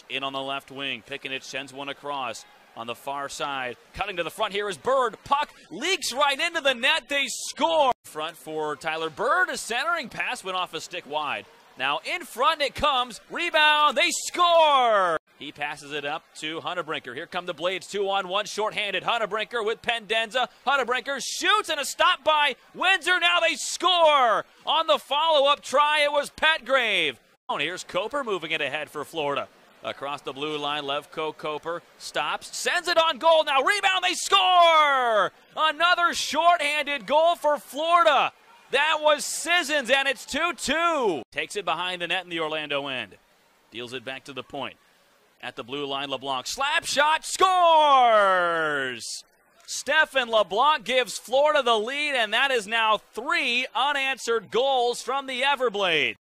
In on the left wing, Pikanic sends one across. On the far side, cutting to the front here is Bird. Puck leaks right into the net. They score. Front for Tyler Bird. A centering pass went off a stick wide. Now in front it comes. Rebound. They score. He passes it up to Hunnebrinker. Here come the Blades. 2-on-1 shorthanded. Hunnebrinker with Pendenza. Hunnebrinker shoots and a stop by Windsor. Now they score. On the follow-up try, it was Petgrave. Here's Coper moving it ahead for Florida. Across the blue line, Levko Coper stops, sends it on goal. Now rebound, they score! Another shorthanded goal for Florida. That was Sissons, and it's 2-2. Takes it behind the net in the Orlando end. Deals it back to the point. At the blue line, LeBlanc, slap shot, scores! Stephen LeBlanc gives Florida the lead, and that is now 3 unanswered goals from the Everblades.